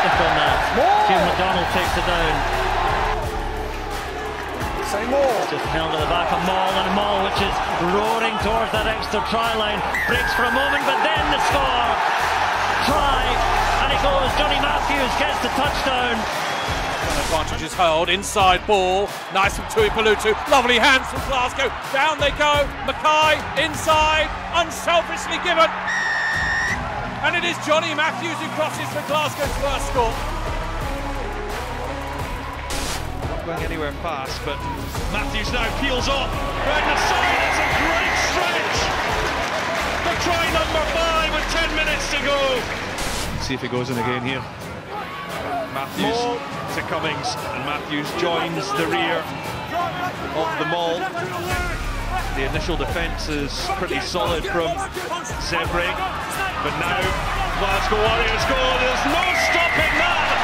look on that. Jim McDonald takes it down. Say more. Just held at the back of Maul, and Maul, which is roaring towards that extra try line, breaks for a moment, but then the score. Try, and it goes. Johnny Matthews gets the touchdown. Advantage is held, inside ball, nice from Tui Palutu, lovely hands from Glasgow, down they go, Mackay, inside, unselfishly given, and it is Johnny Matthews who crosses for Glasgow's first score. Not going anywhere fast, but Matthews now peels off, right the side, it's a great stretch, for try number 5 with 10 minutes to go. Let's see if he goes in again here. Matthews to Cummings, and Matthews joins the rear of the Maul. The initial defence is pretty solid from Zebre, but now Glasgow Warriors go. There's no stopping that.